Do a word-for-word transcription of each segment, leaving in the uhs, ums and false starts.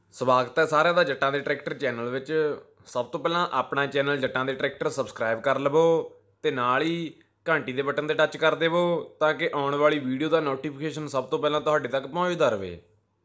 ਸਵਾਗਤ ਹੈ ਸਾਰਿਆਂ ਦਾ ਜੱਟਾਂ ਦੇ ਟਰੈਕਟਰ ਚੈਨਲ ਵਿੱਚ। ਸਭ ਤੋਂ ਪਹਿਲਾਂ ਆਪਣਾ ਚੈਨਲ ਜੱਟਾਂ ਦੇ ਟਰੈਕਟਰ ਸਬਸਕ੍ਰਾਈਬ ਕਰ ਲਵੋ ਤੇ ਨਾਲ ਹੀ ਘੰਟੀ ਦੇ ਬਟਨ ਤੇ ਟੱਚ ਕਰ ਦੇਵੋ ਤਾਂ ਕਿ ਆਉਣ ਵਾਲੀ ਵੀਡੀਓ ਦਾ ਨੋਟੀਫਿਕੇਸ਼ਨ ਸਭ ਤੋਂ ਪਹਿਲਾਂ ਤੁਹਾਡੇ ਤੱਕ ਪਹੁੰਚਦਾ ਰਹੇ।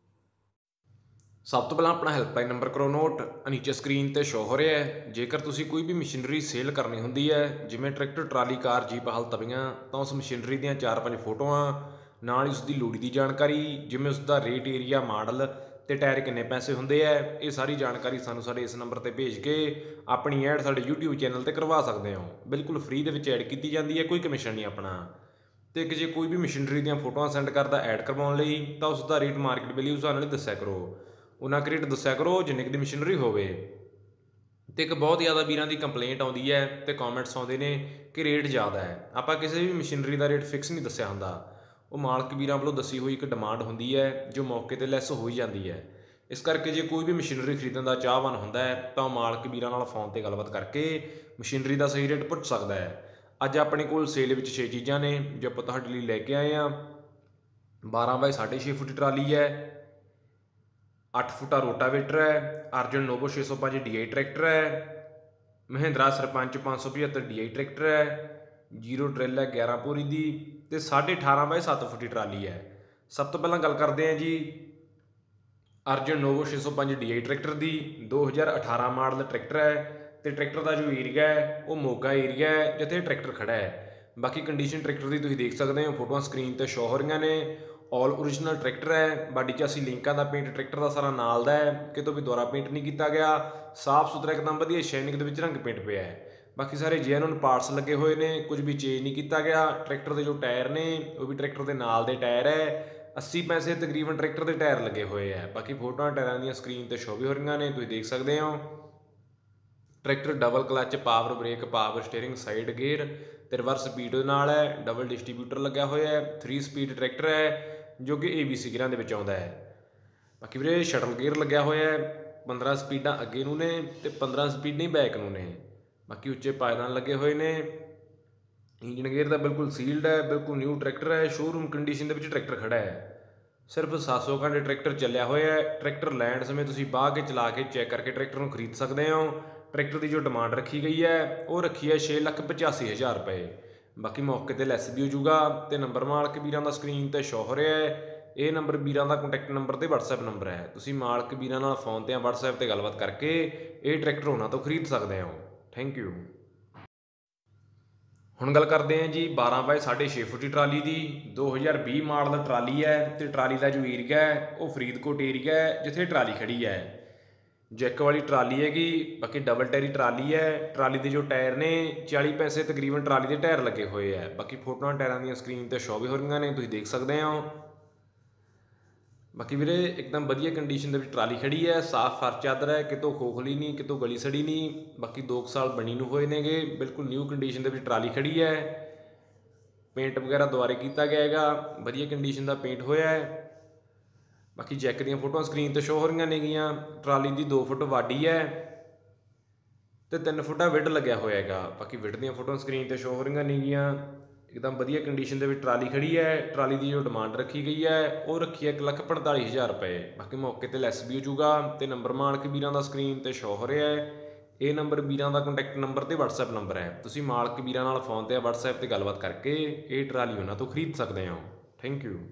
ਸਭ ਤੋਂ ਪਹਿਲਾਂ ਆਪਣਾ ਹੈਲਪਲਾਈਨ ਨੰਬਰ ਕਰੋ ਨੋਟ, ਨੀਚੇ ਸਕਰੀਨ ਤੇ ਸ਼ੋ ਹੋ ਰਿਹਾ ਹੈ। ਜੇਕਰ ਤੁਸੀਂ ਕੋਈ ਵੀ ਮਸ਼ੀਨਰੀ ਸੇਲ ਕਰਨੀ ਹੁੰਦੀ ਹੈ, ਜਿਵੇਂ ਟਰੈਕਟਰ, ਟਰਾਲੀ, ਕਾਰ, ਜੀਪ, ਹਲ, ਤਵੀਆਂ, ਤਾਂ ਉਸ ਮਸ਼ੀਨਰੀ ਦੀਆਂ ਚਾਰ ਪੰਜ ਫੋਟੋਆਂ ਨਾਲ ਹੀ ਉਸ ਦੀ ਲੋੜੀ ਦੀ ਜਾਣਕਾਰੀ, ਜਿਵੇਂ ਉਸ ਦਾ ਰੇਟ, ਏਰੀਆ, ਮਾਡਲ ਤੇ ਟਾਇਰ ਕਿੰਨੇ ਪੈਸੇ ਹੁੰਦੇ ਹੈ, ਇਹ ਸਾਰੀ ਜਾਣਕਾਰੀ ਸਾਨੂੰ ਸਾਡੇ ਇਸ ਨੰਬਰ ਤੇ ਭੇਜ ਕੇ ਆਪਣੀ ਐਡ ਸਾਡੇ YouTube ਚੈਨਲ ਤੇ ਕਰਵਾ ਸਕਦੇ ਹੋ। ਬਿਲਕੁਲ ਫ੍ਰੀ ਦੇ ਵਿੱਚ ਐਡ ਕੀਤੀ ਜਾਂਦੀ ਹੈ, ਕੋਈ ਕਮਿਸ਼ਨ ਨਹੀਂ ਆਪਣਾ। ਤੇ ਇੱਕ ਜੇ ਕੋਈ ਵੀ ਮਸ਼ੀਨਰੀ ਦੀਆਂ ਫੋਟੋਆਂ ਸੈਂਡ ਕਰਦਾ ਐਡ ਕਰਵਾਉਣ ਲਈ, ਤਾਂ ਉਸ ਦਾ ਰੇਟ ਮਾਰਕੀਟ ਵੈਲਿਊ ਉਸ ਨਾਲ ਦੱਸਿਆ ਕਰੋ। ਉਹਨਾਂ ਕੁ ਰੇਟ ਦੱਸਿਆ ਕਰੋ ਜਿੰਨੇ ਕੁ ਦੀ ਮਸ਼ੀਨਰੀ ਹੋਵੇ। ਤੇ ਇੱਕ ਬਹੁਤ ਜ਼ਿਆਦਾ ਵੀਰਾਂ ਦੀ ਕੰਪਲੇਂਟ ਆਉਂਦੀ ਹੈ ਤੇ ਕਮੈਂਟਸ ਆਉਂਦੇ ਨੇ ਕਿ ਰੇਟ ਜ਼ਿਆਦਾ ਹੈ। ਆਪਾਂ ਕਿਸੇ ਵੀ ਮਸ਼ੀਨਰੀ ਦਾ ਰੇਟ ਫਿਕਸ ਨਹੀਂ ਦੱਸਿਆ ਹੁੰਦਾ, ਉਹ ਮਾਲਕ ਵੀਰਾਂ ਵੱਲੋਂ ਦੱਸੀ ਹੋਈ ਇੱਕ ਡਿਮਾਂਡ ਹੁੰਦੀ ਹੈ ਜੋ ਮੌਕੇ 'ਤੇ ਲੈਸ ਹੋ ਹੀ ਜਾਂਦੀ ਹੈ। ਇਸ ਕਰਕੇ ਜੇ ਕੋਈ ਵੀ ਮਸ਼ੀਨਰੀ ਖਰੀਦਣ ਦਾ ਚਾਹਵਾਨ ਹੁੰਦਾ ਹੈ ਤਾਂ ਉਹ ਮਾਲਕ ਵੀਰਾਂ ਨਾਲ ਫੋਨ 'ਤੇ ਗੱਲਬਾਤ ਕਰਕੇ ਮਸ਼ੀਨਰੀ ਦਾ ਸਹੀ ਰੇਟ ਪੁੱਛ ਸਕਦਾ ਹੈ। ਅੱਜ ਆਪਣੇ ਕੋਲ ਸੇਲ ਵਿੱਚ ਛੇ ਚੀਜ਼ਾਂ ਨੇ ਜੋ ਆਪਾਂ ਤੁਹਾਡੇ ਲਈ ਲੈ ਕੇ ਆਏ ਹਾਂ। ਬਾਰਾਂ ਬਾਈ ਸਾਢੇ ਛੇ ਫੁੱਟ ਟਰਾਲੀ ਹੈ, ਅੱਠ ਫੁੱਟਾ ਰੋਟਾਵੇਟਰ ਹੈ, ਅਰਜਨ ਨੋਵੋ ਛੇ ਸੌ ਪੰਜ ਡੀ ਆਈ ਟਰੈਕਟਰ ਹੈ, ਮਹਿੰਦਰਾ ਸਰਪੰਚ ਪੰਜ ਸੌ ਪਝੱਤਰ ਡੀ ਆਈ ਟਰੈਕਟਰ ਹੈ, ਜੀਰੋ ਡਰਿੱਲ ਹੈ ਗਿਆਰਾਂ ਪੋਰੀ ਦੀ, ਤੇ ਸਾਢੇ ਅਠਾਰਾਂ ਬਾਈ ਸੱਤ ਫੁੱਟੀ ਟਰਾਲੀ ਹੈ। ਸਭ ਤੋਂ ਪਹਿਲਾਂ ਗੱਲ ਕਰਦੇ ਹਾਂ ਜੀ ਅਰਜਨ ਨੋਵੋ ਛੇ ਸੌ ਪੰਜ ਡੀ ਆਈ ਟਰੈਕਟਰ ਦੀ। ਦੋ ਹਜ਼ਾਰ ਅਠਾਰਾਂ ਮਾਡਲ ਟਰੈਕਟਰ ਹੈ ਤੇ ਟਰੈਕਟਰ ਦਾ ਜੋ ਏਰੀਆ ਹੈ ਉਹ ਮੋਗਾ ਏਰੀਆ ਹੈ ਜਿੱਥੇ ਟਰੈਕਟਰ ਖੜਾ ਹੈ। ਬਾਕੀ ਕੰਡੀਸ਼ਨ ਟਰੈਕਟਰ ਦੀ ਤੁਸੀਂ ਦੇਖ ਸਕਦੇ ਹੋ, ਫੋਟੋਆਂ ਸਕਰੀਨ ਤੇ ਸ਼ੋ ਹੋ ਰਹੀਆਂ ਨੇ। ਆਲ ਓਰੀਜਨਲ ਟਰੈਕਟਰ ਹੈ। ਬਾਡੀ 'ਚ ਅਸੀਂ ਲਿੰਕਾਂ ਦਾ ਪੇਂਟ ਟਰੈਕਟਰ ਦਾ ਸਾਰਾ ਨਾਲ ਦਾ ਹੈ, ਕਿਤੋਂ ਵੀ ਦੁਆਰਾ ਪੇਂਟ ਨਹੀਂ ਕੀਤਾ ਗਿਆ। ਸਾਫ ਸੁਥਰਾ ਇੱਕਦਮ ਵਧੀਆ ਸ਼ਾਈਨਿੰਗ ਦੇ ਵਿੱਚ ਰੰਗ ਪੇਂਟ ਪਿਆ ਹੈ। ਬਾਕੀ ਸਾਰੇ ਜੈਨੂਨ ਪਾਰਟਸ ਲੱਗੇ ਹੋਏ ਨੇ, ਕੁਝ ਵੀ ਚੇਂਜ ਨਹੀਂ ਕੀਤਾ ਗਿਆ। ਟਰੈਕਟਰ ਦੇ ਜੋ ਟਾਇਰ ਨੇ ਉਹ ਵੀ ਟਰੈਕਟਰ ਦੇ ਨਾਲ ਦੇ ਟਾਇਰ ਹੈ। ਅੱਸੀ ਪੈਸੇ ਤਕਰੀਬਨ ਟਰੈਕਟਰ ਦੇ ਟਾਇਰ ਲੱਗੇ ਹੋਏ ਹੈ। ਬਾਕੀ ਫੋਟੋਆਂ ਟਾਇਰਾਂ ਦੀਆਂ ਸਕਰੀਨ ਤੇ ਸ਼ੋ ਵੀ ਹੋ ਰਹੀਆਂ ਨੇ, ਤੁਸੀਂ ਦੇਖ ਸਕਦੇ ਹੋ। Tractor double clutch, power brake, power steering, side gear ਤੇ ਰਿਵਰਸ ਸਪੀਡ ਦੇ ਨਾਲ ਹੈ। ਡਬਲ ਡਿਸਟਰੀਬਿਊਟਰ ਲੱਗਿਆ ਹੋਇਆ ਹੈ। ਥ੍ਰੀ ਸਪੀਡ ਟਰੈਕਟਰ ਹੈ ਜੋ ਕਿ ਏ ਬੀ ਸੀ ਗੇਅਰਾਂ ਦੇ ਵਿੱਚ ਆਉਂਦਾ ਹੈ। ਬਾਕੀ ਵੀਰੇ ਸ਼ਟਲ ਗੇਅਰ ਲੱਗਿਆ ਹੋਇਆ ਹੈ। ਪੰਦਰਾਂ ਸਪੀਡਾਂ ਅੱਗੇ ਨੂੰ ਨੇ ਤੇ ਪੰਦਰਾਂ ਸਪੀਡਾਂ ਹੀ ਬੈਕ ਨੂੰ ਨੇ। ਬਾਕੀ ਉੱਚੇ ਪਾਇਦਾਨ ਲੱਗੇ ਹੋਏ ਨੇ। ਇੰਜਨ ਗੇਅਰ ਦਾ ਬਿਲਕੁਲ ਸੀਲਡ ਹੈ, ਬਿਲਕੁਲ ਨਿਊ ਟਰੈਕਟਰ ਹੈ। ਸ਼ੋਰੂਮ ਕੰਡੀਸ਼ਨ ਦੇ ਵਿੱਚ ਟਰੈਕਟਰ ਖੜਾ ਹੈ। ਸਿਰਫ ਸੱਤ ਸੌ ਘੰਟੇ ਟਰੈਕਟਰ ਚੱਲਿਆ ਹੋਇਆ ਹੈ। ਟਰੈਕਟਰ ਲੈਣ ਸਮੇਂ ਤੁਸੀਂ ਬਾਹ ਕੇ ਚਲਾ ਕੇ ਚੈੱਕ ਕਰਕੇ ਟਰੈਕਟਰ ਨੂੰ ਖਰੀਦ ਸਕਦੇ ਹੋ। ਟਰੈਕਟਰ ਦੀ ਜੋ ਡਿਮਾਂਡ ਰੱਖੀ ਗਈ ਹੈ ਉਹ ਰੱਖੀ ਹੈ ਛੇ ਲੱਖ ਪਚਾਸੀ ਹਜ਼ਾਰ ਰੁਪਏ। ਬਾਕੀ ਮੌਕੇ 'ਤੇ ਲੈਸ ਵੀ ਹੋ ਜੂਗਾ। ਅਤੇ ਨੰਬਰ ਮਾਲਕ ਵੀਰਾਂ ਦਾ ਸਕਰੀਨ 'ਤੇ ਸ਼ੋ ਹੋ ਰਿਹਾ ਹੈ। ਇਹ ਨੰਬਰ ਵੀਰਾਂ ਦਾ ਕੰਟੈਕਟ ਨੰਬਰ ਅਤੇ ਵਟਸਐਪ ਨੰਬਰ ਹੈ। ਤੁਸੀਂ ਮਾਲਕ ਵੀਰਾਂ ਨਾਲ ਫੋਨ 'ਤੇ ਜਾਂ ਵਟਸਐਪ 'ਤੇ ਗੱਲਬਾਤ ਕਰਕੇ ਇਹ ਟਰੈਕਟਰ ਉਹਨਾਂ ਤੋਂ ਖਰੀਦ ਸਕਦੇ ਹੋ। Thank you. ਹੁਣ ਗੱਲ ਕਰਦੇ ਹਾਂ ਜੀ ਬਾਰਾਂ ਬਾਈ ਸਾਢੇ ਛੇ ਫੁੱਟੀ ਟਰਾਲੀ ਦੀ। ਦੋ ਹਜ਼ਾਰ ਵੀਹ ਮਾਡਲ ਟਰਾਲੀ ਹੈ ਅਤੇ ਟਰਾਲੀ ਦਾ ਜੋ ਏਰੀਆ ਹੈ ਉਹ ਫਰੀਦਕੋਟ ਏਰੀਆ ਹੈ ਜਿੱਥੇ ਟਰਾਲੀ ਖੜੀ ਹੈ। ਜੈਕ ਵਾਲੀ ਟਰਾਲੀ ਹੈਗੀ। ਬਾਕੀ ਡਬਲ ਟਾਇਰੀ ਟਰਾਲੀ ਹੈ। ਟਰਾਲੀ ਦੇ ਜੋ ਟਾਇਰ ਨੇ ਚਾਲੀ ਪੈਸੇ ਤਕਰੀਬਨ ਟਰਾਲੀ ਦੇ ਟਾਇਰ ਲੱਗੇ ਹੋਏ ਹੈ। ਬਾਕੀ ਫੋਟੋਆਂ ਟਾਇਰਾਂ ਦੀਆਂ ਸਕਰੀਨ 'ਤੇ ਸ਼ੋ ਵੀ ਹੋ ਰਹੀਆਂ ਨੇ, ਤੁਸੀਂ ਦੇਖ ਸਕਦੇ ਹੋ। ਬਾਕੀ ਵੀਰੇ ਇੱਕਦਮ ਵਧੀਆ ਕੰਡੀਸ਼ਨ ਦੇ ਵਿੱਚ ਟਰਾਲੀ ਖੜੀ ਹੈ। ਸਾਫ਼ ਫਰਸ਼ ਚਾਦਰ ਹੈ, ਕਿਤੋਂ ਖੋਖਲੀ ਨਹੀਂ, ਕਿਤੋਂ ਗਲੀ ਸੜੀ ਨਹੀਂ। ਬਾਕੀ ਦੋ ਕੁ ਸਾਲ ਬਣੀ ਨੂੰ ਹੋਏ ਨੇਗੇ। ਬਿਲਕੁਲ ਨਿਊ ਕੰਡੀਸ਼ਨ ਦੇ ਵਿੱਚ ਟਰਾਲੀ ਖੜੀ ਹੈ। ਪੇਂਟ ਵਗੈਰਾ ਦੁਬਾਰੇ ਕੀਤਾ ਗਿਆ ਹੈਗਾ, ਵਧੀਆ ਕੰਡੀਸ਼ਨ ਦਾ ਪੇਂਟ ਹੋਇਆ ਹੈ। ਬਾਕੀ ਜੈਕ ਦੀਆਂ ਫੋਟੋਆਂ ਸਕਰੀਨ 'ਤੇ ਸ਼ੋ ਹੋ ਰਹੀਆਂ ਨੇਗੀਆਂ। ਟਰਾਲੀ ਦੀ ਦੋ ਫੁੱਟ ਵਾਢੀ ਹੈ ਅਤੇ ਤਿੰਨ ਫੁੱਟਾ ਵਿੱਡ ਲੱਗਿਆ ਹੋਇਆ ਹੈਗਾ। ਬਾਕੀ ਵਿੱਡ ਦੀਆਂ ਫੋਟੋਆਂ ਸਕਰੀਨ 'ਤੇ ਸ਼ੋ ਹੋ ਰਹੀਆਂ ਨੇਗੀਆਂ। ਇੱਕਦਮ ਵਧੀਆ ਕੰਡੀਸ਼ਨ ਦੇ ਵਿੱਚ ਟਰਾਲੀ ਖੜੀ ਹੈ। ਟਰਾਲੀ ਦੀ ਜੋ ਡਿਮਾਂਡ ਰੱਖੀ ਗਈ ਹੈ ਉਹ ਰੱਖੀ ਹੈ ਇੱਕ ਲੱਖ ਪੰਤਾਲੀ ਹਜ਼ਾਰ ਰੁਪਏ। ਬਾਕੀ ਮੌਕੇ 'ਤੇ ਲੈਸ ਵੀ ਹੋ ਜੂਗਾ। ਅਤੇ ਨੰਬਰ ਮਾਲਕ ਵੀਰਾਂ ਦਾ ਸਕਰੀਨ 'ਤੇ ਸ਼ੋ ਹੋ ਰਿਹਾ ਹੈ। ਇਹ ਨੰਬਰ ਵੀਰਾਂ ਦਾ ਕੰਟੈਕਟ ਨੰਬਰ ਅਤੇ ਵਟਸਐਪ ਨੰਬਰ ਹੈ। ਤੁਸੀਂ ਮਾਲਕ ਵੀਰਾਂ ਨਾਲ ਫੋਨ 'ਤੇ ਜਾਂ ਵਟਸਐਪ 'ਤੇ ਗੱਲਬਾਤ ਕਰਕੇ ਇਹ ਟਰਾਲੀ ਉਹਨਾਂ ਤੋਂ ਖਰੀਦ ਸਕਦੇ ਹੋ। Thank you.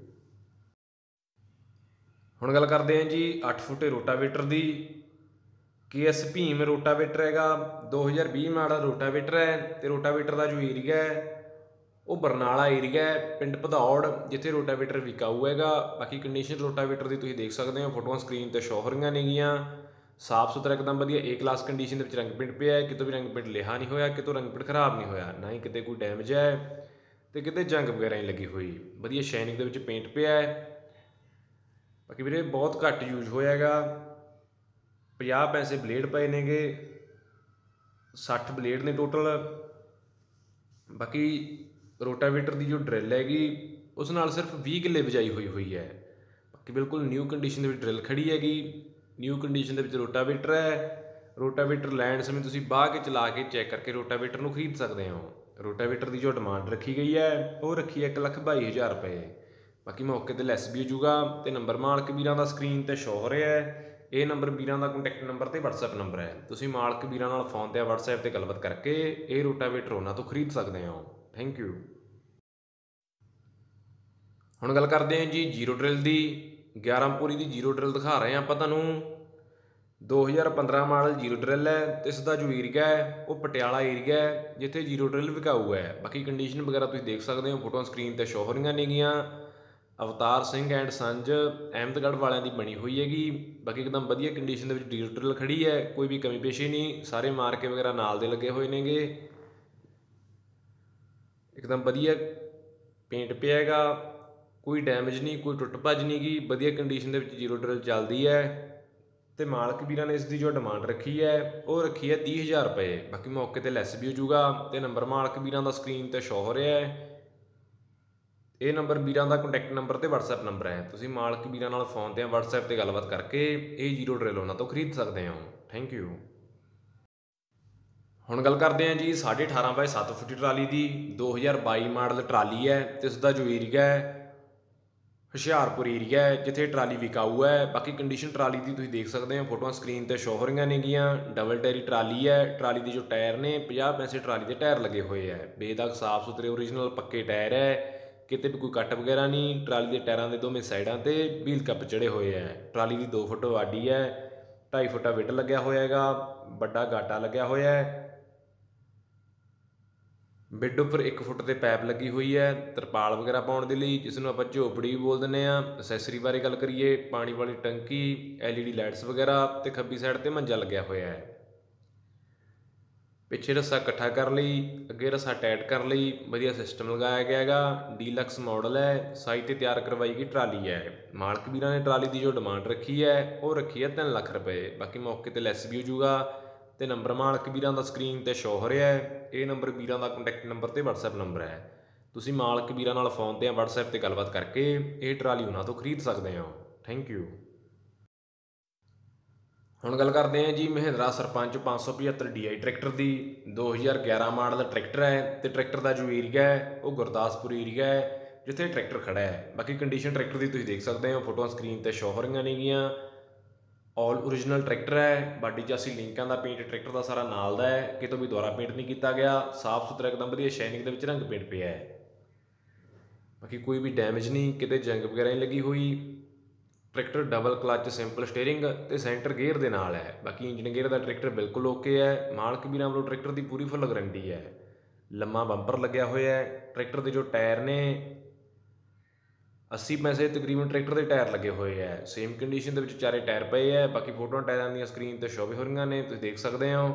ਹੁਣ ਗੱਲ ਕਰਦੇ ਹਾਂ ਜੀ ਅੱਠ ਫੁੱਟੇ ਰੋਟਾਵੇਟਰ ਦੀ। ਕੇ ਐਸ ਭੀਮ ਰੋਟਾਵੇਟਰ ਹੈਗਾ। ਦੋ ਹਜ਼ਾਰ ਵੀਹ ਮਾਡਲ ਰੋਟਾਵੇਟਰ ਹੈ ਅਤੇ ਰੋਟਾਵੇਟਰ ਦਾ ਜੋ ਏਰੀਆ ਹੈ ਉਹ ਬਰਨਾਲਾ ਏਰੀਆ ਹੈ, ਪਿੰਡ ਭਦੌੜ, ਜਿੱਥੇ ਰੋਟਾਵੇਟਰ ਵਿਕਾਊ ਹੈਗਾ। ਬਾਕੀ ਕੰਡੀਸ਼ਨ ਰੋਟਾਵੇਟਰ ਦੀ ਤੁਸੀਂ ਦੇਖ ਸਕਦੇ ਹੋ, ਫੋਟੋਆਂ ਸਕਰੀਨ 'ਤੇ ਸ਼ੋ ਹੋ ਰਹੀਆਂ ਨੇਗੀਆਂ। ਸਾਫ਼ ਸੁਥਰਾ ਇੱਕਦਮ ਵਧੀਆ ਏ ਕਲਾਸ ਕੰਡੀਸ਼ਨ ਦੇ ਵਿੱਚ ਰੰਗ ਪੇਂਟ ਪਿਆ ਹੈ। ਕਿਤੋਂ ਵੀ ਰੰਗ ਪੇਂਟ ਲਿਹਾ ਨਹੀਂ ਹੋਇਆ, ਕਿਤੋਂ ਰੰਗ ਪੇਂਟ ਖਰਾਬ ਨਹੀਂ ਹੋਇਆ, ਨਾ ਹੀ ਕਿਤੇ ਕੋਈ ਡੈਮੇਜ ਹੈ ਅਤੇ ਕਿਤੇ ਜੰਗ ਵਗੈਰਾ ਨਹੀਂ ਲੱਗੀ ਹੋਈ। ਵਧੀਆ ਸ਼ਾਈਨਿੰਗ ਦੇ ਵਿੱਚ ਪੇਂਟ ਪਿਆ ਹੈ। ਬਾਕੀ ਵੀਰੇ ਬਹੁਤ ਘੱਟ ਯੂਜ ਹੋਇਆ ਹੈਗਾ। ਪੰਜਾਹ ਪੈਸੇ ਬਲੇਡ ਪਏ ਨੇਗੇ, ਸੱਠ ਬਲੇਡ ਨੇ ਟੋਟਲ। ਬਾਕੀ ਰੋਟਾਵੇਟਰ ਦੀ ਜੋ ਡਰਿੱਲ ਹੈਗੀ ਉਸ ਨਾਲ ਸਿਰਫ ਵੀਹ ਕਿੱਲੇ ਬਿਜਾਈ ਹੋਈ ਹੋਈ ਹੈ। ਬਾਕੀ ਬਿਲਕੁਲ ਨਿਊ ਕੰਡੀਸ਼ਨ ਦੇ ਵਿੱਚ ਡਰਿੱਲ ਖੜੀ ਹੈਗੀ। ਨਿਊ ਕੰਡੀਸ਼ਨ ਦੇ ਵਿੱਚ ਰੋਟਾਵੇਟਰ ਹੈ। ਰੋਟਾਵੇਟਰ ਲੈਣ ਸਮੇਂ ਤੁਸੀਂ ਬਾਹ ਕੇ ਚਲਾ ਕੇ ਚੈੱਕ ਕਰਕੇ ਰੋਟਾਵੇਟਰ ਨੂੰ ਖਰੀਦ ਸਕਦੇ ਹੋ। ਰੋਟਾਵੇਟਰ ਦੀ ਜੋ ਡਿਮਾਂਡ ਰੱਖੀ ਗਈ ਹੈ ਉਹ ਰੱਖੀ ਹੈ ਇੱਕ ਲੱਖ ਬਾਈ ਹਜ਼ਾਰ ਰੁਪਏ। ਬਾਕੀ ਮੌਕੇ 'ਤੇ ਲੈਸ ਵੀ ਹੋ ਜੂਗਾ। ਅਤੇ ਨੰਬਰ ਮਾਲਕ ਵੀਰਾਂ ਦਾ ਸਕਰੀਨ 'ਤੇ ਸ਼ੋ ਹੋ ਰਿਹਾ ਹੈ। ਇਹ ਨੰਬਰ ਵੀਰਾਂ ਦਾ ਕੰਟੈਕਟ ਨੰਬਰ ਤੇ WhatsApp ਨੰਬਰ ਹੈ। ਤੁਸੀਂ ਮਾਲਕ ਵੀਰਾਂ ਨਾਲ ਫੋਨ ਤੇ WhatsApp ਤੇ ਗੱਲਬਾਤ ਕਰਕੇ ਇਹ ਰੋਟਾਵੇਟਰ ਉਹਨਾਂ ਤੋਂ ਖਰੀਦ ਸਕਦੇ ਹੋ। Thank you. ਹੁਣ ਗੱਲ ਕਰਦੇ ਹਾਂ ਜੀ ਜੀਰੋ ਡਰਿਲ ਦੀ। ਗਿਆਰਾਂ ਪੂਰੀ ਦੀ ਜੀਰੋ ਡਰਿਲ ਦਿਖਾ ਰਹੇ ਹਾਂ ਆਪਾਂ ਤੁਹਾਨੂੰ। ਦੋ ਹਜ਼ਾਰ ਪੰਦਰਾਂ ਮਾਡਲ ਜੀਰੋ ਡਰਿਲ ਹੈ ਤੇ ਇਸ ਦਾ ਜੋ ਏਰੀਆ ਹੈ ਉਹ ਪਟਿਆਲਾ ਏਰੀਆ ਹੈ ਜਿੱਥੇ ਜੀਰੋ ਡਰਿਲ ਵਿਕਾਊ ਹੈ। ਬਾਕੀ ਕੰਡੀਸ਼ਨ ਵਗੈਰਾ ਤੁਸੀਂ ਦੇਖ ਸਕਦੇ ਹੋ, ਫੋਟੋਆਂ ਸਕਰੀਨ ਤੇ ਸ਼ੋ ਹੋ ਰਹੀਆਂ ਨੇਗੀਆਂ। ਅਵਤਾਰ ਸਿੰਘ ਐਂਡ ਸੰਜ ਅਹਿਮਦਗੜ੍ਹ ਵਾਲਿਆਂ ਦੀ ਬਣੀ ਹੋਈ ਹੈਗੀ। ਬਾਕੀ ਇੱਕਦਮ ਵਧੀਆ ਕੰਡੀਸ਼ਨ ਦੇ ਵਿੱਚ ਜੀਰੋ ਡਰਿਲ ਖੜੀ ਹੈ, ਕੋਈ ਵੀ ਕਮੀ ਪੇਸ਼ੀ ਨਹੀਂ। ਸਾਰੇ ਮਾਰਕੇ ਵਗੈਰਾ ਨਾਲ ਦੇ ਲੱਗੇ ਹੋਏ ਨੇਗੇ। ਇੱਕਦਮ ਵਧੀਆ ਪੇਂਟ ਪਿਆ ਹੈਗਾ, ਕੋਈ ਡੈਮੇਜ ਨਹੀਂ, ਕੋਈ ਟੁੱਟ ਭੱਜ ਨਹੀਂ ਗੀ। ਵਧੀਆ ਕੰਡੀਸ਼ਨ ਦੇ ਵਿੱਚ ਜੀਰੋ ਡਰਿਲ ਚੱਲਦੀ ਹੈ ਤੇ ਮਾਲਕ ਵੀਰਾਂ ਨੇ ਇਸ ਦੀ ਜੋ ਡਿਮਾਂਡ ਰੱਖੀ ਹੈ ਉਹ ਰੱਖੀ ਹੈ ਤੀਹ ਹਜ਼ਾਰ ਰੁਪਏ। ਬਾਕੀ ਮੌਕੇ ਤੇ ਲੈਸ ਵੀ ਹੋ ਜੂਗਾ ਤੇ ਨੰਬਰ ਮਾਲਕ ਵੀਰਾਂ ਦਾ ਸਕਰੀਨ ਤੇ ਸ਼ੋ ਹੋ ਰਿਹਾ ਹੈ। ਇਹ ਨੰਬਰ ਵੀਰਾਂ ਦਾ ਕੰਟੈਕਟ ਨੰਬਰ ਤੇ WhatsApp ਨੰਬਰ ਹੈ। ਤੁਸੀਂ ਮਾਲਕ ਵੀਰਾਂ ਨਾਲ ਫੋਨ ਤੇ WhatsApp ਤੇ ਗੱਲਬਾਤ ਕਰਕੇ ਇਹ ਜੀਰੋ ਡਰਿਲ ਉਹਨਾਂ ਤੋਂ ਖਰੀਦ ਸਕਦੇ ਹੋ। Thank you. ਹੁਣ ਗੱਲ ਕਰਦੇ ਹਾਂ ਜੀ ਸਾਢੇ ਅਠਾਰਾਂ ਬਾਏ ਸੱਤ ਫੁੱਟੀ ਟਰਾਲੀ ਦੀ। ਦੋ ਹਜ਼ਾਰ ਬਾਈ ਮਾਡਲ ਟਰਾਲੀ ਹੈ ਤੇ ਇਸ ਦਾ ਜੋ ਏਰੀਆ ਹੈ ਹੁਸ਼ਿਆਰਪੁਰ ਏਰੀਆ ਹੈ ਜਿੱਥੇ ਟਰਾਲੀ ਵਿਕਾਊ ਹੈ। ਬਾਕੀ ਕੰਡੀਸ਼ਨ ਟਰਾਲੀ ਦੀ ਤੁਸੀਂ ਦੇਖ ਸਕਦੇ ਹੋ, ਫੋਟੋਆਂ ਸਕਰੀਨ ਤੇ ਸ਼ੋ ਹੋ ਰਹੀਆਂ ਨੇਗੀਆਂ। ਡਬਲ ਟਾਇਰੀ ਟਰਾਲੀ ਹੈ। ਟਰਾਲੀ ਦੇ ਜੋ ਟਾਇਰ ਨੇ ਪੰਜਾਹ ਪੈਸੇ ਟਰਾਲੀ ਦੇ ਟਾਇਰ ਲੱਗੇ ਹੋਏ ਹੈ। ਬੇਦਾਗ ਸਾਫ ਸੁਥਰੇ ਓਰੀਜਨਲ ਪੱਕੇ ਟਾਇਰ ਹੈ, ਕਿਤੇ ਵੀ ਕੋਈ ਕੱਟ ਵਗੈਰਾ ਨਹੀਂ। ਟਰਾਲੀ ਦੇ ਟਾਇਰਾਂ ਦੇ ਦੋਵੇਂ ਸਾਈਡਾਂ ਤੇ ਵੀਲ ਕੱਪ ਚੜੇ ਹੋਏ ਹੈ। ਟਰਾਲੀ ਦੀ ਦੋ ਫੁੱਟ ਵਾਡੀ ਹੈ, ਢਾਈ ਫੁੱਟਾ ਵਿਟ ਲੱਗਿਆ ਹੋਇਆ ਹੈਗਾ, ਵੱਡਾ ਗਾਟਾ ਲੱਗਿਆ ਹੋਇਆ ਹੈ। ਬਿੱਡ ਉੱਪਰ ਇੱਕ ਫੁੱਟ ਤੇ ਪੈਪ ਲੱਗੀ ਹੋਈ ਹੈ ਤਰਪਾਲ ਵਗੈਰਾ ਪਾਉਣ ਦੇ ਲਈ, ਜਿਸ ਨੂੰ ਆਪਾਂ ਝੋਪੜੀ ਵੀ ਬੋਲ ਦਿੰਦੇ ਹਾਂ। ਅਸੈਸਰੀ ਬਾਰੇ ਗੱਲ ਕਰੀਏ, ਪਾਣੀ ਵਾਲੀ ਟੰਕੀ, ਐਲ ਈ ਡੀ ਲਾਈਟਸ ਵਗੈਰਾ ਤੇ ਖੱਬੀ ਸਾਈਡ ਤੇ ਮੰਜਾ ਲੱਗਿਆ ਹੋਇਆ ਹੈ। ਪਿੱਛੇ ਰੱਸਾ ਇਕੱਠਾ ਕਰਨ ਲਈ, ਅੱਗੇ ਰੱਸਾ ਟਾਈਟ ਕਰਨ ਲਈ ਵਧੀਆ ਸਿਸਟਮ ਲਗਾਇਆ ਗਿਆ ਹੈਗਾ। ਡੀਲਕਸ ਮਾਡਲ ਹੈ, ਸਾਈਜ਼ ਤੇ ਤਿਆਰ ਕਰਵਾਈ ਗਈ ਟਰਾਲੀ ਹੈ। ਮਾਲਕ ਵੀਰਾਂ ਨੇ ਟਰਾਲੀ ਦੀ ਜੋ ਡਿਮਾਂਡ ਰੱਖੀ ਹੈ ਉਹ ਰੱਖੀ ਹੈ ਤਿੰਨ ਲੱਖ ਰੁਪਏ। ਬਾਕੀ ਮੌਕੇ ਤੇ ਲੈਸ ਵੀ ਹੋ ਜੂਗਾ ਤੇ ਨੰਬਰ ਮਾਲਕ ਵੀਰਾਂ ਦਾ ਸਕਰੀਨ ਤੇ ਸ਼ੋ ਹੋ ਰਿਹਾ ਹੈ। ਇਹ ਨੰਬਰ ਵੀਰਾਂ ਦਾ ਕੰਟੈਕਟ ਨੰਬਰ ਤੇ WhatsApp ਨੰਬਰ ਹੈ। ਤੁਸੀਂ ਮਾਲਕ ਵੀਰਾਂ ਨਾਲ ਫੋਨ ਤੇ WhatsApp ਤੇ ਗੱਲਬਾਤ ਕਰਕੇ ਇਹ ਟਰਾਲੀ ਉਹਨਾਂ ਤੋਂ ਖਰੀਦ ਸਕਦੇ ਹੋ। Thank you. ਹੁਣ ਗੱਲ ਕਰਦੇ ਹਾਂ ਜੀ ਮਹਿੰਦਰਾ ਸਰਪੰਚ ਪੰਜ ਸੌ ਪਝੱਤਰ ਡੀ ਆਈ ਟਰੈਕਟਰ ਦੀ। ਦੋ ਹਜ਼ਾਰ ਗਿਆਰਾਂ ਮਾਡਲ ਟਰੈਕਟਰ ਹੈ ਤੇ ਟਰੈਕਟਰ ਦਾ ਜੋ ਏਰੀਆ ਹੈ ਉਹ ਗੁਰਦਾਸਪੁਰ ਏਰੀਆ ਹੈ ਜਿੱਥੇ ਟਰੈਕਟਰ ਖੜਾ ਹੈ। ਬਾਕੀ ਕੰਡੀਸ਼ਨ ਟਰੈਕਟਰ ਦੀ ਤੁਸੀਂ ਦੇਖ ਸਕਦੇ ਹੋ, ਫੋਟੋਆਂ ਸਕਰੀਨ ਤੇ ਸ਼ੋ ਹੋ ਰਹੀਆਂ ਨੇਗੀਆਂ। ਆਲ ਓਰੀਜਨਲ ਟਰੈਕਟਰ ਹੈ। ਬਾਡੀ ਚਾਸੀ ਲਿੰਕਾਂ ਦਾ ਪੇਂਟ ਟਰੈਕਟਰ ਦਾ ਸਾਰਾ ਨਾਲ ਦਾ ਹੈ, ਕਿਤੋਂ ਵੀ ਦੁਆਰਾ ਪੇਂਟ ਨਹੀਂ ਕੀਤਾ ਗਿਆ। ਸਾਫ ਸੁਥਰਾ ਇੱਕਦਮ ਵਧੀਆ ਸ਼ਾਈਨਿੰਗ ਦੇ ਵਿੱਚ ਰੰਗ ਪੇਂਟ ਪਿਆ ਹੈ। ਬਾਕੀ ਕੋਈ ਵੀ ਡੈਮੇਜ ਨਹੀਂ, ਕਿਤੇ ਜੰਗ ਵਗੈਰਾ ਨਹੀਂ ਲੱਗੀ ਹੋਈ। Tractor double clutch simple steering ਤੇ ਸੈਂਟਰ ਗੇਅਰ ਦੇ ਨਾਲ ਹੈ। ਬਾਕੀ ਇੰਜਨ ਗੇਅਰ ਦਾ ਟਰੈਕਟਰ ਬਿਲਕੁਲ ਓਕੇ ਹੈ। ਮਾਲਕ ਵੀਰਾਂ ਵੱਲੋਂ ਟਰੈਕਟਰ ਦੀ ਪੂਰੀ ਫੁੱਲ ਗਰੰਟੀ ਹੈ। ਲੰਮਾ ਬੰਪਰ ਲੱਗਿਆ ਹੋਇਆ ਹੈ। ਟਰੈਕਟਰ ਦੇ ਜੋ ਟਾਇਰ ਨੇ ਅੱਸੀ ਪੈਸੇ ਤਕਰੀਬਨ ਟਰੈਕਟਰ ਦੇ ਟਾਇਰ ਲੱਗੇ ਹੋਏ ਹੈ। ਸੇਮ ਕੰਡੀਸ਼ਨ ਦੇ ਵਿੱਚ ਚਾਰੇ ਟਾਇਰ ਪਏ ਹੈ। ਬਾਕੀ ਫੋਟੋਆਂ ਟਾਇਰਾਂ ਦੀਆਂ ਸਕਰੀਨ ਤੇ ਸ਼ੋ ਵੀ ਹੋ ਰਹੀਆਂ ਨੇ, ਤੁਸੀਂ ਦੇਖ ਸਕਦੇ ਹੋ।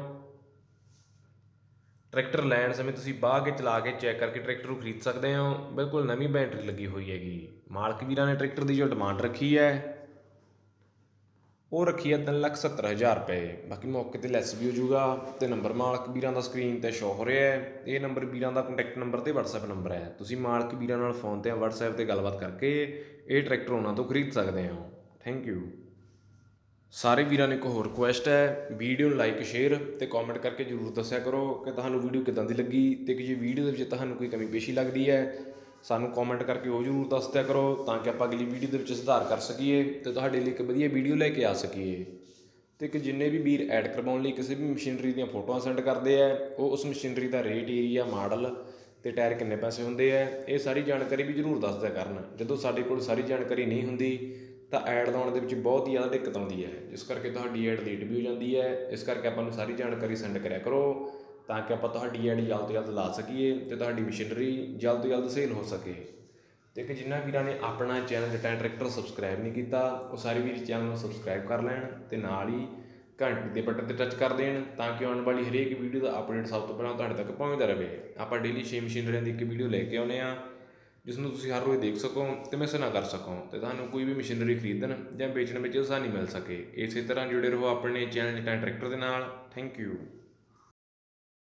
ਟਰੈਕਟਰ ਲੈਣ ਸਮੇਂ ਤੁਸੀਂ ਬਾਹ ਕੇ ਚਲਾ ਕੇ ਚੈੱਕ ਕਰਕੇ ਟਰੈਕਟਰ ਨੂੰ ਖਰੀਦ ਸਕਦੇ ਹੋ। ਬਿਲਕੁਲ ਨਵੀਂ ਬੈਟਰੀ ਲੱਗੀ ਹੋਈ ਹੈਗੀ। ਮਾਲਕ ਵੀਰਾਂ ਨੇ ਟਰੈਕਟਰ ਦੀ ਜੋ ਡਿਮਾਂਡ ਰੱਖੀ ਹੈ ਉਹ ਰੱਖੀ ਹੈ ਤਿੰਨ ਲੱਖ ਸੱਤਰ ਹਜ਼ਾਰ ਰੁਪਏ। ਬਾਕੀ ਮੌਕੇ ਤੇ ਲੈਸ ਵੀ ਹੋ ਜੂਗਾ ਤੇ ਨੰਬਰ ਮਾਲਕ ਵੀਰਾਂ ਦਾ ਸਕਰੀਨ ਤੇ ਸ਼ੋ ਹੋ ਰਿਹਾ ਹੈ। ਇਹ ਨੰਬਰ ਵੀਰਾਂ ਦਾ ਕੰਟੈਕਟ ਨੰਬਰ ਤੇ WhatsApp ਨੰਬਰ ਹੈ। ਤੁਸੀਂ ਮਾਲਕ ਵੀਰਾਂ ਨਾਲ ਫੋਨ ਤੇ WhatsApp ਤੇ ਗੱਲਬਾਤ ਕਰਕੇ ਇਹ ਟਰੈਕਟਰ ਉਹਨਾਂ ਤੋਂ ਖਰੀਦ ਸਕਦੇ ਹੋ। Thank you. ਸਾਰੇ ਵੀਰਾਂ ਨੂੰ ਇੱਕ ਹੋਰ ਰਿਕੁਐਸਟ ਹੈ, ਵੀਡੀਓ ਨੂੰ ਲਾਈਕ ਸ਼ੇਅਰ ਤੇ ਕਮੈਂਟ ਕਰਕੇ ਜ਼ਰੂਰ ਦੱਸਿਆ ਕਰੋ ਕਿ ਤੁਹਾਨੂੰ ਵੀਡੀਓ ਕਿੱਦਾਂ ਦੀ ਲੱਗੀ ਤੇ ਕਿ ਜੇ ਵੀਡੀਓ ਦੇ ਵਿੱਚ ਤੁਹਾਨੂੰ ਕੋਈ ਕਮੀ ਪੇਸ਼ੀ ਲੱਗਦੀ ਹੈ ਸਾਨੂੰ ਕਮੈਂਟ ਕਰਕੇ ਉਹ ਜ਼ਰੂਰ ਦੱਸ ਦਿਆ ਕਰੋ ਤਾਂ ਕਿ ਆਪਾਂ ਅਗਲੀ ਵੀਡੀਓ ਦੇ ਵਿੱਚ ਸੁਧਾਰ ਕਰ ਸਕੀਏ ਤੇ ਤੁਹਾਡੇ ਲਈ ਇੱਕ ਵਧੀਆ ਵੀਡੀਓ ਲੈ ਕੇ ਆ ਸਕੀਏ। ਤੇ ਕਿ ਜਿੰਨੇ ਵੀ ਵੀਰ ਐਡ ਕਰਵਾਉਣ ਲਈ ਕਿਸੇ ਵੀ ਮਸ਼ੀਨਰੀ ਦੀਆਂ ਫੋਟੋਆਂ ਸੈਂਡ ਕਰਦੇ ਆ ਉਹ ਉਸ ਮਸ਼ੀਨਰੀ ਦਾ ਰੇਟ, ਏਰੀਆ, ਮਾਡਲ ਤੇ ਟਾਇਰ ਕਿੰਨੇ ਪੈਸੇ ਹੁੰਦੇ ਆ ਇਹ ਸਾਰੀ ਜਾਣਕਾਰੀ ਵੀ ਜ਼ਰੂਰ ਦੱਸ ਦਿਆ ਕਰਨ। ਜਦੋਂ ਸਾਡੇ ਕੋਲ ਸਾਰੀ ਜਾਣਕਾਰੀ ਨਹੀਂ ਹੁੰਦੀ ਤਾਂ ਐਡ ਲਾਉਣ ਦੇ ਵਿੱਚ ਬਹੁਤ ਹੀ ਜ਼ਿਆਦਾ ਦਿੱਕਤ ਆਉਂਦੀ ਹੈ, ਜਿਸ ਕਰਕੇ ਤੁਹਾਡੀ ਐਡ ਲੇਟ ਵੀ ਹੋ ਜਾਂਦੀ ਹੈ। ਇਸ ਕਰਕੇ ਆਪਾਂ ਨੂੰ ਸਾਰੀ ਜਾਣਕਾਰੀ ਸੈਂਡ ਕਰਿਆ ਕਰੋ ਤਾਂ ਕਿ ਆਪਾਂ ਤੁਹਾਡੀ ਐਡ ਜਲਦ ਤੋਂ ਜਲਦ ਲਾ ਸਕੀਏ ਤੇ ਤੁਹਾਡੀ ਮਸ਼ੀਨਰੀ ਜਲਦ ਤੋਂ ਜਲਦ ਸੇਲ ਹੋ ਸਕੇ। ਅਤੇ ਕਿ ਜਿਨ੍ਹਾਂ ਵੀਰਾਂ ਨੇ ਆਪਣਾ ਚੈਨਲ ਜੱਟਾਂ ਟਰੈਕਟਰ ਸਬਸਕ੍ਰਾਈਬ ਨਹੀਂ ਕੀਤਾ ਉਹ ਸਾਰੇ ਵੀਰ ਚੈਨਲ ਨੂੰ ਸਬਸਕ੍ਰਾਈਬ ਕਰ ਲੈਣ ਅਤੇ ਨਾਲ ਹੀ ਘੰਟੀ ਦੇ ਬਟਨ 'ਤੇ ਟੱਚ ਕਰ ਦੇਣ ਤਾਂ ਕਿ ਆਉਣ ਵਾਲੀ ਹਰੇਕ ਵੀਡੀਓ ਦਾ ਅਪਡੇਟ ਸਭ ਤੋਂ ਪਹਿਲਾਂ ਤੁਹਾਡੇ ਤੱਕ ਪਹੁੰਚਦਾ ਰਹੇ। ਆਪਾਂ ਡੇਲੀ ਛੇ ਮਸ਼ੀਨਰੀਆਂ ਦੀ ਇੱਕ ਵੀਡੀਓ ਲੈ ਕੇ ਆਉਂਦੇ ਹਾਂ ਜਿਸ ਨੂੰ ਤੁਸੀਂ ਹਰ ਰੋਜ਼ ਦੇਖ ਸਕੋ ਅਤੇ ਮਿਸ ਨਾ ਕਰ ਸਕੋ ਅਤੇ ਤੁਹਾਨੂੰ ਕੋਈ ਵੀ ਮਸ਼ੀਨਰੀ ਖਰੀਦਣ ਜਾਂ ਵੇਚਣ ਵਿੱਚ ਆਸਾਨੀ ਮਿਲ ਸਕੇ। ਇਸੇ ਤਰ੍ਹਾਂ ਜੁੜੇ ਰਹੋ ਆਪਣੇ ਚੈਨਲ ਜੱਟਾਂ ਟਰੈਕਟਰ ਦੇ ਨਾਲ। Thank you.